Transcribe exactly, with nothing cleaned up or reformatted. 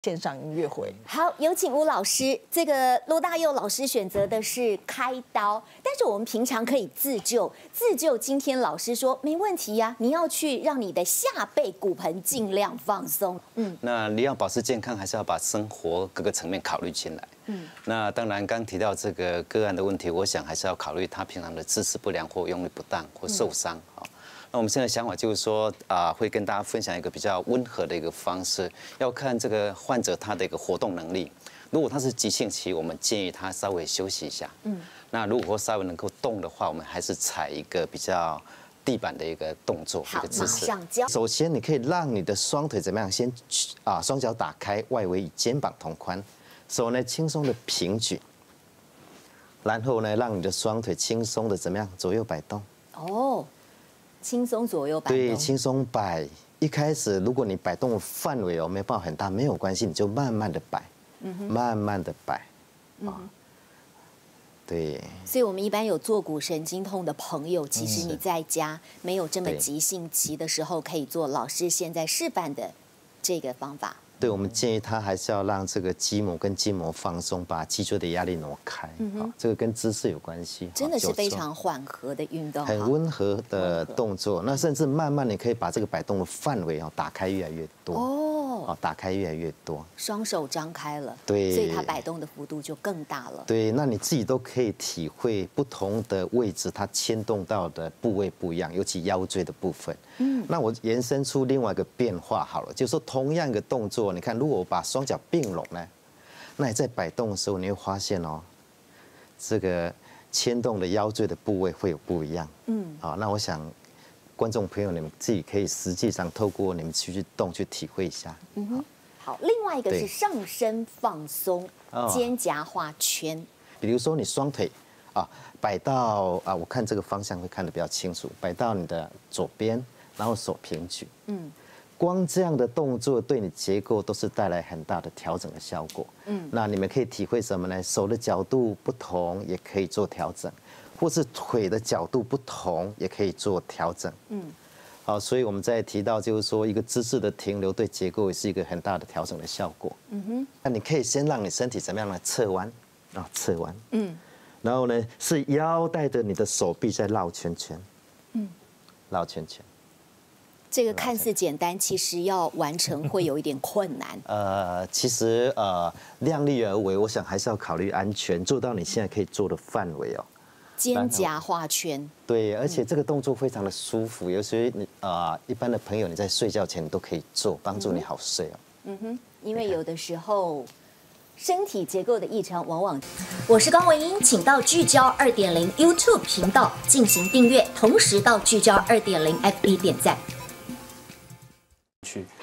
线上音乐会。 好，有请吴老师。这个罗大佑老师选择的是开刀，但是我们平常可以自救。自救，今天老师说没问题呀、啊，你要去让你的下背骨盆尽量放松。嗯， 那你要保持健康，还是要把生活各个层面考虑进来。嗯，那当然刚提到这个个案的问题，我想还是要考虑他平常的姿势不良或用力不当或受伤啊。嗯，那我们现在想法就是说，啊，会跟大家分享一个比较温和的一个方式，要看这个患者他的一个活动能力。如果他是急性期，我们建议他稍微休息一下。嗯，那如果稍微能够动的话，我们还是采一个比较地板的一个动作，一个姿势。 首先，你可以让你的双腿怎么样？先啊，双脚打开，外围与肩膀同宽，手呢轻松的平举，然后呢，让你的双腿轻松的怎么样？左右摆动。哦。 轻松左右摆动， 对，轻松摆。一开始，如果你摆动的范围哦没办法很大，没有关系，你就慢慢的摆，嗯、慢慢的摆，啊、嗯，对。 所以，我们一般有坐骨神经痛的朋友，其实你在家没有这么急性期的时候，可以做老师现在示范的这个方法。 对，我们建议他还是要让这个肌膜跟筋膜放松，把脊椎的压力挪开。嗯，这个跟姿势有关系。 真的是非常缓和的运动， 很温和的动作。那甚至慢慢你可以把这个摆动的范围哦打开越来越多。哦，哦，打开越来越多。 双手张开了， 对， 所以它摆动的幅度就更大了。 对，那你自己都可以体会不同的位置，它牵动到的部位不一样，尤其腰椎的部分。嗯，那我延伸出另外一个变化好了，就是说同样一个动作。你看，如果我把双脚并拢呢，那你在摆动的时候，你会发现哦，这个牵动的腰椎的部位会有不一样。嗯，好，那我想观众朋友你们自己可以实际上透过你们去去动去体会一下。嗯哼，好，另外一个是上身放松，肩胛画圈。 比如说你双腿啊摆到啊，我看这个方向会看得比较清楚，摆到你的左边，然后手平举。嗯。光这样的动作对你结构都是带来很大的调整的效果。嗯，那你们可以体会什么呢？手的角度不同也可以做调整，或是腿的角度不同也可以做调整。嗯，好，所以我们在提到就是说一个姿势的停留对结构也是一个很大的调整的效果。嗯哼，那你可以先让你身体怎么样呢？侧弯啊，侧弯。嗯，然后呢是腰带着你的手臂在绕圈圈。嗯，绕圈圈。 这个看似简单，其实要完成会有一点困难。 呃，其实呃，量力而为，我想还是要考虑安全，做到你现在可以做的范围哦。 肩胛画圈。 对，而且这个动作非常的舒服，有时你啊、呃，一般的朋友你在睡觉前都可以做，帮助你好睡哦。 嗯哼，因为有的时候身体结构的异常，往往……我是高文英，请到聚焦二点零 YouTube 频道进行订阅，同时到聚焦二点零 F B 点赞。